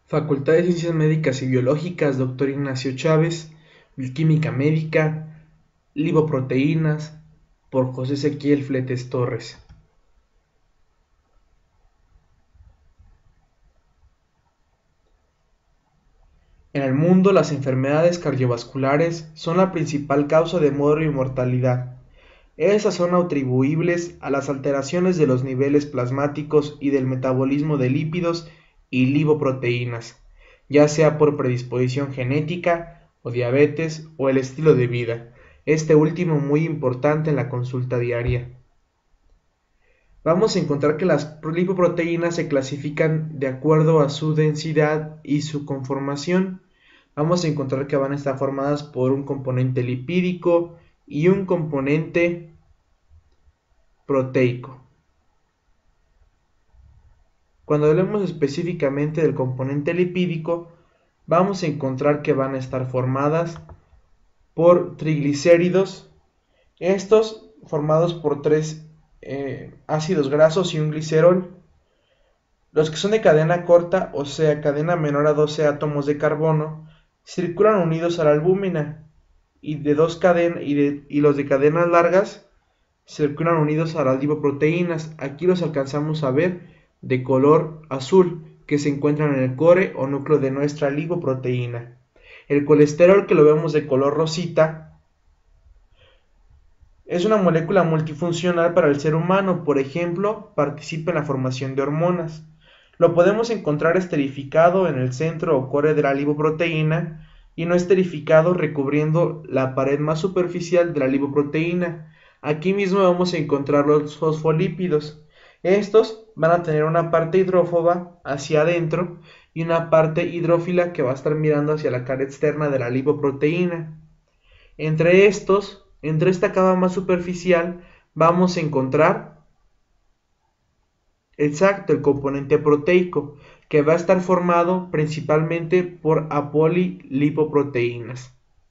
Facultad de Ciencias Médicas y Biológicas, Dr. Ignacio Chávez, Bioquímica Médica, Lipoproteínas, por José Ezequiel Fletes Torres. En el mundo, las enfermedades cardiovasculares son la principal causa de muerte y mortalidad. Estas son atribuibles a las alteraciones de los niveles plasmáticos y del metabolismo de lípidos y lipoproteínas, ya sea por predisposición genética o diabetes o el estilo de vida, este último muy importante en la consulta diaria. Vamos a encontrar que las lipoproteínas se clasifican de acuerdo a su densidad y su conformación. Vamos a encontrar que van a estar formadas por un componente lipídico y un componente proteico. Cuando hablemos específicamente del componente lipídico, vamos a encontrar que van a estar formadas por triglicéridos, estos formados por tres ácidos grasos y un glicerol. Los que son de cadena corta, o sea, cadena menor a 12 átomos de carbono, circulan unidos a la albúmina, y los de cadenas largas circulan unidos a las lipoproteínas. Aquí los alcanzamos a ver de color azul, que se encuentran en el core o núcleo de nuestra lipoproteína. El colesterol, que lo vemos de color rosita, es una molécula multifuncional para el ser humano. Por ejemplo, participa en la formación de hormonas. Lo podemos encontrar esterificado en el centro o core de la lipoproteína y no esterificado recubriendo la pared más superficial de la lipoproteína. Aquí mismo vamos a encontrar los fosfolípidos. Estos van a tener una parte hidrófoba hacia adentro y una parte hidrófila que va a estar mirando hacia la cara externa de la lipoproteína. Entre esta capa más superficial, vamos a encontrar el componente proteico, que va a estar formado principalmente por apolilipoproteínas.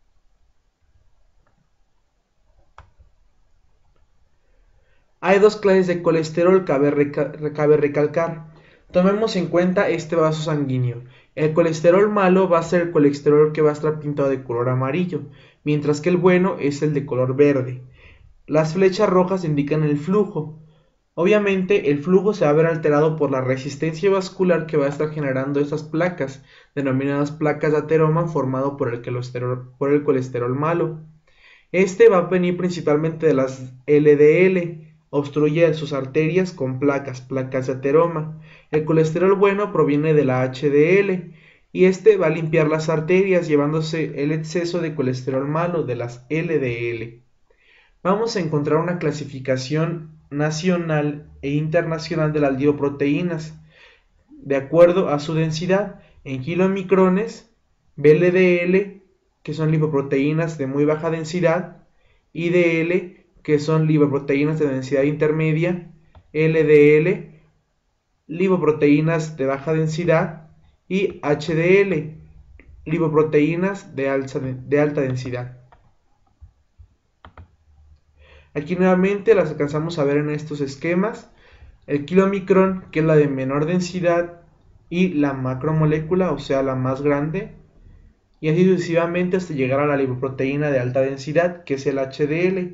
Hay dos clases de colesterol, cabe recalcar. Tomemos en cuenta este vaso sanguíneo. El colesterol malo va a ser el colesterol que va a estar pintado de color amarillo, mientras que el bueno es el de color verde. Las flechas rojas indican el flujo. Obviamente el flujo se va a ver alterado por la resistencia vascular que va a estar generando estas placas, denominadas placas de ateroma, formado por el colesterol malo. Este va a venir principalmente de las LDL, obstruye sus arterias con placas de ateroma. El colesterol bueno proviene de la HDL y este va a limpiar las arterias llevándose el exceso de colesterol malo de las LDL. Vamos a encontrar una clasificación nacional e internacional de las lipoproteínas de acuerdo a su densidad en kilomicrones, VLDL, que son lipoproteínas de muy baja densidad, IDL, que son lipoproteínas de densidad intermedia, LDL, lipoproteínas de baja densidad, y HDL, lipoproteínas de alta densidad. Aquí nuevamente las alcanzamos a ver en estos esquemas. El kilomicrón, que es la de menor densidad, y la macromolécula, o sea, la más grande, y así sucesivamente hasta llegar a la lipoproteína de alta densidad, que es el HDL.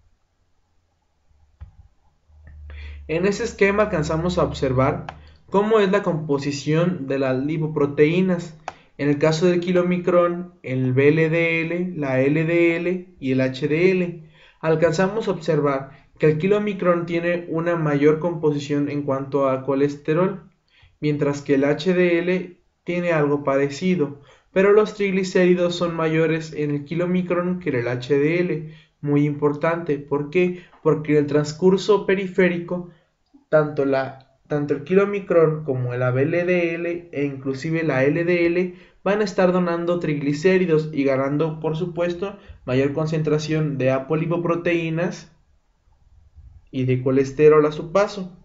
En ese esquema alcanzamos a observar cómo es la composición de las lipoproteínas. En el caso del kilomicrón, el VLDL, la LDL y el HDL. Alcanzamos a observar que el kilomicrón tiene una mayor composición en cuanto a colesterol, mientras que el HDL tiene algo parecido, pero los triglicéridos son mayores en el kilomicrón que en el HDL. Muy importante, ¿por qué? Porque en el transcurso periférico, tanto el kilomicrón como el VLDL e inclusive la LDL van a estar donando triglicéridos y ganando, por supuesto, mayor concentración de apolipoproteínas y de colesterol a su paso.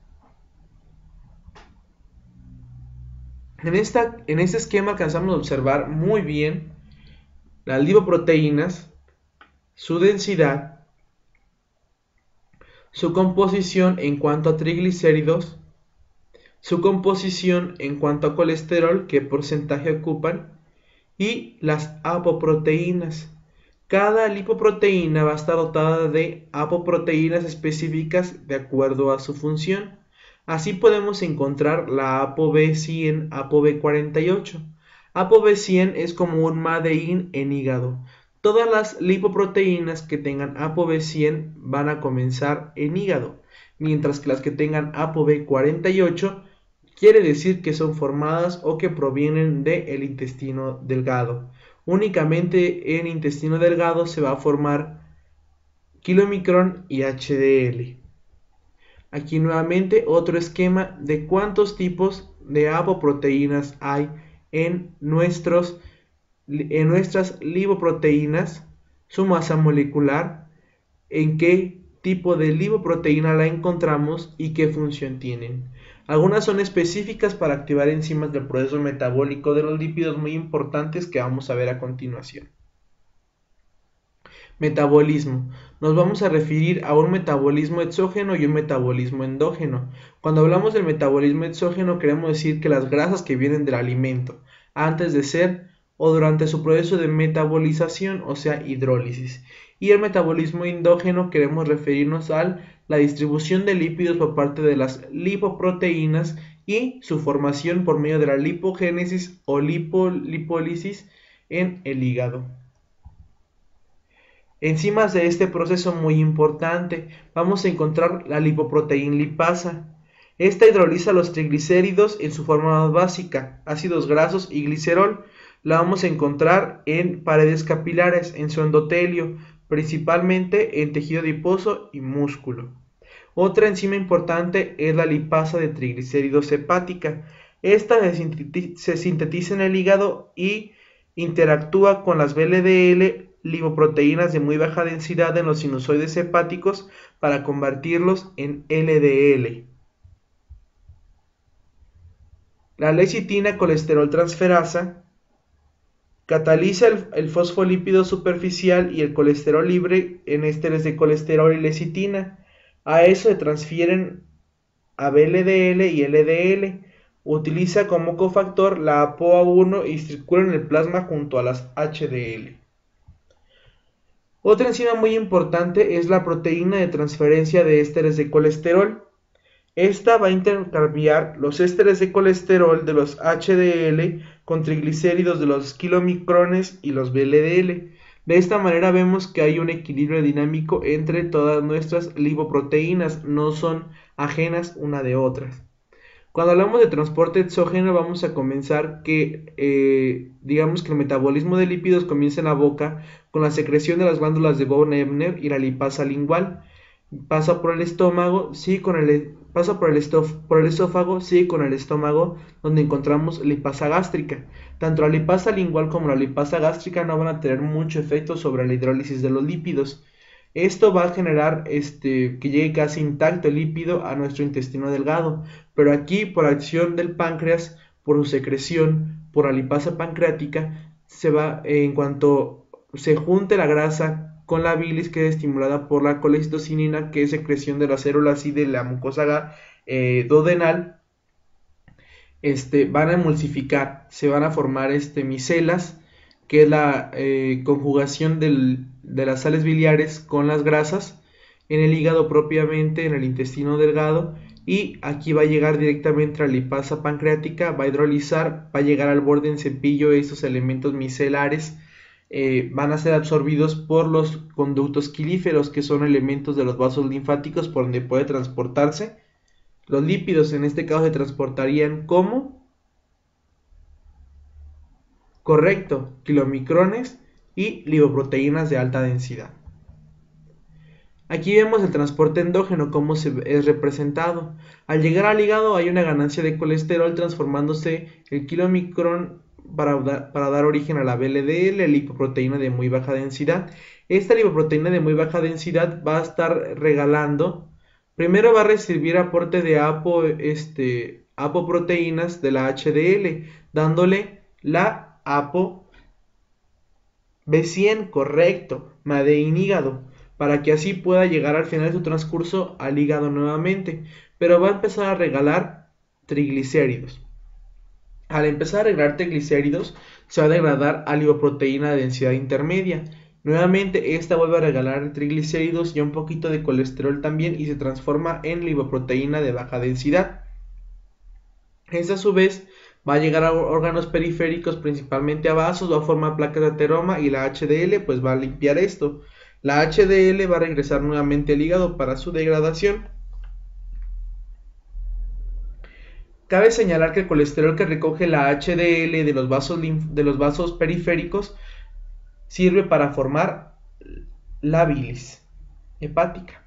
En este esquema alcanzamos a observar muy bien las lipoproteínas, su densidad, su composición en cuanto a triglicéridos, su composición en cuanto a colesterol, qué porcentaje ocupan, y las apoproteínas. Cada lipoproteína va a estar dotada de apoproteínas específicas de acuerdo a su función. Así podemos encontrar la ApoB100, ApoB48. ApoB100 es como un MADEIN en hígado. Todas las lipoproteínas que tengan ApoB100 van a comenzar en hígado, mientras que las que tengan ApoB48 quiere decir que son formadas o que provienen del intestino delgado. Únicamente en intestino delgado se va a formar kilomicrón y HDL. Aquí nuevamente otro esquema de cuántos tipos de apoproteínas hay en nuestras lipoproteínas, su masa molecular, en qué tipo de lipoproteína la encontramos y qué función tienen. Algunas son específicas para activar enzimas del proceso metabólico de los lípidos muy importantes que vamos a ver a continuación. Metabolismo. Nos vamos a referir a un metabolismo exógeno y un metabolismo endógeno. Cuando hablamos del metabolismo exógeno queremos decir que las grasas que vienen del alimento antes de ser o durante su proceso de metabolización, o sea, hidrólisis. Y el metabolismo endógeno queremos referirnos a la distribución de lípidos por parte de las lipoproteínas y su formación por medio de la lipogénesis o lipólisis en el hígado. Enzimas de este proceso muy importante, vamos a encontrar la lipoproteína lipasa. Esta hidroliza los triglicéridos en su forma más básica, ácidos grasos y glicerol. La vamos a encontrar en paredes capilares, en su endotelio, principalmente en tejido adiposo y músculo. Otra enzima importante es la lipasa de triglicéridos hepática. Esta se sintetiza en el hígado y interactúa con las VLDL, lipoproteínas de muy baja densidad en los sinusoides hepáticos para convertirlos en LDL. La lecitina colesterol transferasa cataliza el fosfolípido superficial y el colesterol libre en ésteres de colesterol y lecitina. A eso se transfieren a VLDL y LDL. Utiliza como cofactor la ApoA1 y circula en el plasma junto a las HDL. Otra enzima muy importante es la proteína de transferencia de ésteres de colesterol. Esta va a intercambiar los ésteres de colesterol de los HDL con triglicéridos de los kilomicrones y los VLDL. De esta manera vemos que hay un equilibrio dinámico entre todas nuestras lipoproteínas, no son ajenas una de otras. Cuando hablamos de transporte exógeno vamos a comenzar que, digamos que el metabolismo de lípidos comienza en la boca con la secreción de las glándulas de Von-Ebner y la lipasa lingual. Pasa por el estómago, sigue con pasa por el esófago, sigue con el estómago, donde encontramos lipasa gástrica. Tanto la lipasa lingual como la lipasa gástrica no van a tener mucho efecto sobre la hidrólisis de los lípidos. Esto va a generar que llegue casi intacto el lípido a nuestro intestino delgado, pero aquí por acción del páncreas, por su secreción, por la lipasa pancreática, en cuanto se junte la grasa con la bilis que es estimulada por la colecistocinina, que es secreción de las células y de la mucosa duodenal, van a emulsificar, se van a formar micelas, que es la conjugación de las sales biliares con las grasas en el hígado propiamente, en el intestino delgado, y aquí va a llegar directamente a la lipasa pancreática, va a hidrolizar, va a llegar al borde en cepillo estos elementos micelares. Van a ser absorbidos por los conductos quilíferos, que son elementos de los vasos linfáticos por donde puede transportarse. Los lípidos en este caso se transportarían como, correcto, kilomicrones y lipoproteínas de alta densidad. Aquí vemos el transporte endógeno, cómo es representado. Al llegar al hígado hay una ganancia de colesterol transformándose el kilomicrón para dar origen a la VLDL, lipoproteína de muy baja densidad. Esta lipoproteína de muy baja densidad va a estar regalando, primero va a recibir aporte de apoproteínas de la HDL, dándole la ApoB100, correcto, MADEIN hígado, para que así pueda llegar al final de su transcurso al hígado nuevamente, pero va a empezar a regalar triglicéridos. Al empezar a agregar triglicéridos, se va a degradar a lipoproteína de densidad intermedia. Nuevamente, esta vuelve a regalar triglicéridos y un poquito de colesterol también y se transforma en lipoproteína de baja densidad. Esta a su vez va a llegar a órganos periféricos, principalmente a vasos, va a formar placas de ateroma y la HDL pues va a limpiar esto. La HDL va a regresar nuevamente al hígado para su degradación. Cabe señalar que el colesterol que recoge la HDL de los vasos periféricos sirve para formar la bilis hepática.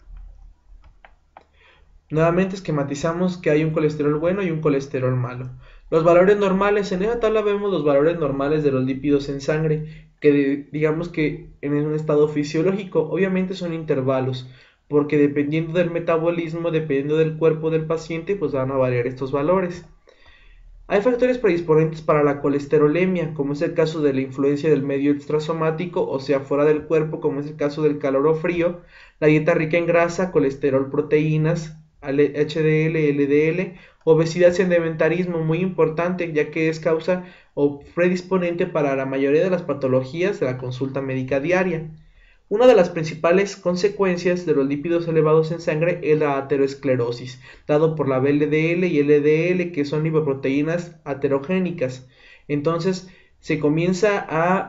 Nuevamente esquematizamos que hay un colesterol bueno y un colesterol malo. Los valores normales, en esta tabla vemos los valores normales de los lípidos en sangre, que digamos que en un estado fisiológico, obviamente son intervalos, porque dependiendo del metabolismo, dependiendo del cuerpo del paciente, pues van a variar estos valores. Hay factores predisponentes para la colesterolemia, como es el caso de la influencia del medio extrasomático, o sea, fuera del cuerpo, como es el caso del calor o frío, la dieta rica en grasa, colesterol, proteínas, HDL, LDL, obesidad, sedentarismo, muy importante, ya que es causa o predisponente para la mayoría de las patologías de la consulta médica diaria. Una de las principales consecuencias de los lípidos elevados en sangre es la aterosclerosis, dado por la VLDL y LDL, que son lipoproteínas aterogénicas. Entonces se comienza a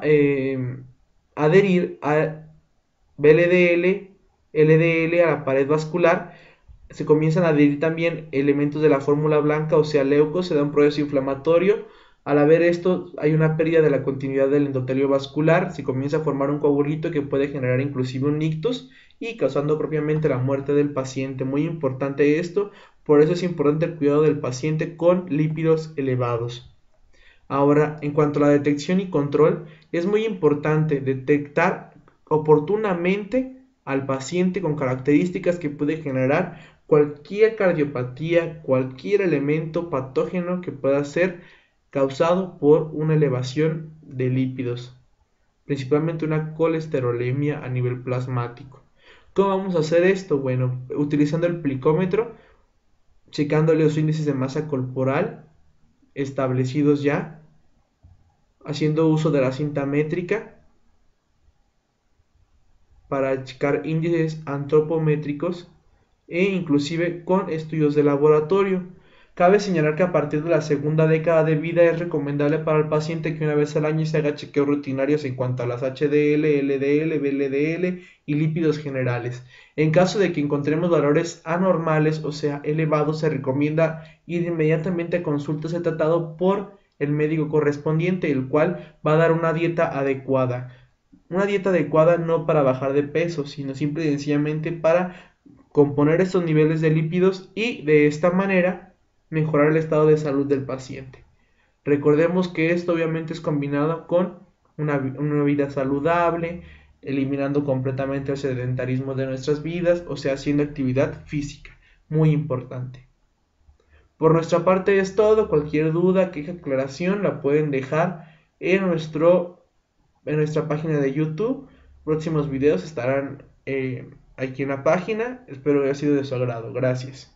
adherir a VLDL, LDL a la pared vascular. Se comienzan a adherir también elementos de la fórmula blanca, o sea, leucos, se da un proceso inflamatorio. Al haber esto, hay una pérdida de la continuidad del endotelio vascular, se comienza a formar un coagulito que puede generar inclusive un ictus y causando propiamente la muerte del paciente. Muy importante esto, por eso es importante el cuidado del paciente con lípidos elevados. Ahora, en cuanto a la detección y control, es muy importante detectar oportunamente al paciente con características que puede generar cualquier cardiopatía, cualquier elemento patógeno que pueda ser causado por una elevación de lípidos, principalmente una colesterolemia a nivel plasmático. ¿Cómo vamos a hacer esto? Bueno, utilizando el plicómetro, checándole los índices de masa corporal establecidos ya, haciendo uso de la cinta métrica para checar índices antropométricos e inclusive con estudios de laboratorio. Cabe señalar que a partir de la segunda década de vida es recomendable para el paciente que una vez al año se haga chequeos rutinarios en cuanto a las HDL, LDL, VLDL y lípidos generales. En caso de que encontremos valores anormales, o sea, elevados, se recomienda ir inmediatamente a consulta, ser tratado por el médico correspondiente, el cual va a dar una dieta adecuada. Una dieta adecuada no para bajar de peso, sino simple y sencillamente para componer estos niveles de lípidos y de esta manera mejorar el estado de salud del paciente. Recordemos que esto obviamente es combinado con una vida saludable, eliminando completamente el sedentarismo de nuestras vidas, o sea, haciendo actividad física, muy importante. Por nuestra parte es todo. Cualquier duda, queja, aclaración la pueden dejar en nuestra página de YouTube. Próximos videos estarán aquí en la página. Espero que haya sido de su agrado. Gracias.